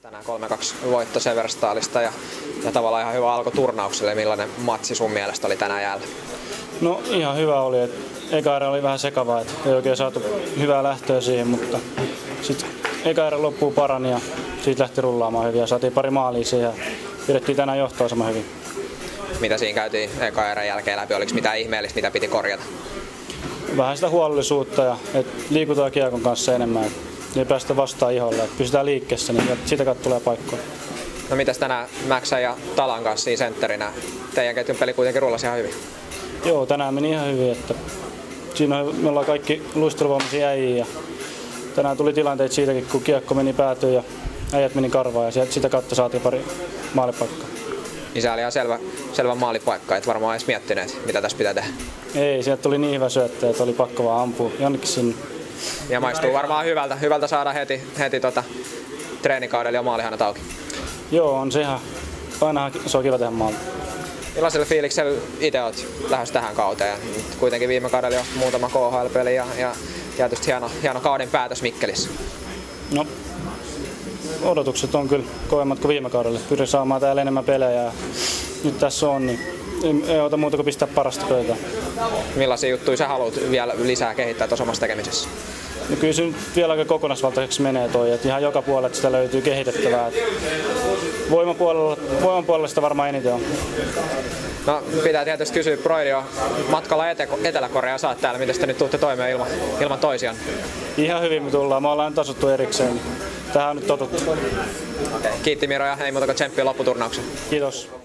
Tänään 3-2 voitto Severstaalista ja tavallaan ihan hyvä alko turnaukselle. Millainen matsi sun mielestä oli tänään jäällä? No ihan hyvä oli. Eka erä oli vähän sekavaa, että ei oikein saatu hyvää lähtöä siihen, mutta sitten eka erä loppuun parani ja siitä lähti rullaamaan hyvin ja saatiin pari maalia siihen ja pidettiin tänään johtoasema hyvin. Mitä siinä käytiin eka erän jälkeen läpi? Oliko mitään ihmeellistä, mitä piti korjata? Vähän sitä huolellisuutta ja liikutaan kiekon kanssa enemmän. Ei päästä vastaan iholle, että pysytään liikkeessä, niin siitä kautta tulee paikkoja. No mitäs tänään Mäksän ja Talan kanssa siinä sentterinä? Teidän ketjun peli kuitenkin rullasi ihan hyvin. Joo, tänään meni ihan hyvin. Että siinä me ollaan kaikki luisteluvoimaisia äijiä ja tänään tuli tilanteet siitäkin, kun kiekko meni päätyyn ja äijät meni karvaan ja sitä kautta saatiin pari maalipaikkaa. Niin se oli ihan selvä maalipaikka, et varmaan edes miettineet, mitä tässä pitää tehdä. Ei, sieltä tuli niin hyvä syöttö, että oli pakko vaan ampua jonnekin sinne. Ja maistuu varmaan hyvältä saada heti treenikaudella jo maalihanat auki. Joo, on se ihan, ainahan se on kiva tehdä maali. Millaisella fiiliksellä itse olet lähes tähän kauteen? Kuitenkin viime kaudella jo muutama KHL-peli ja tietysti hieno kauden päätös Mikkelissä. No, odotukset on kyllä kovemmat kuin viime kaudella. Pyrin saamaan täällä enemmän pelejä ja nyt tässä on, niin ei ota muuta kuin pistää parasta pöytään. Millaisia juttuja sä haluat vielä lisää kehittää tuossa omassa tekemisessä? No kyllä se nyt vielä aika kokonaisvaltaiseksi menee toi, että ihan joka puolella sitä löytyy kehitettävää. Voiman puolella sitä varmaan eniten on. No pitää tietysti kysyä, Broidi on matkalla Etelä-Koreaan, saat täällä, miten te nyt tuutte toimeen ilman toisiaan? Ihan hyvin me tullaan, me ollaan tasuttu erikseen. Tähän on nyt totuttu. Kiitti Miro ja ei muuta kuin tsemppiä lopputurnaukseen. Kiitos.